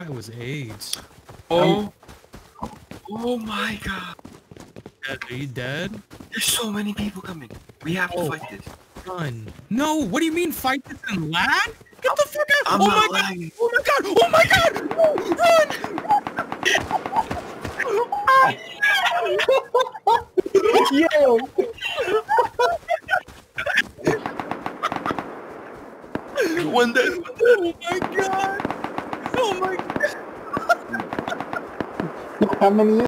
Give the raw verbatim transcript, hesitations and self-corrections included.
It was AIDS. Oh. Oh my god. Are you dead? There's so many people coming. We have oh. to fight this. Run. No, what do you mean fight this in lag? Get the fuck out! I'm oh, not my lagging. god. oh my god! Oh my god! Run! Yo! One day. Oh my god! Oh my god! How many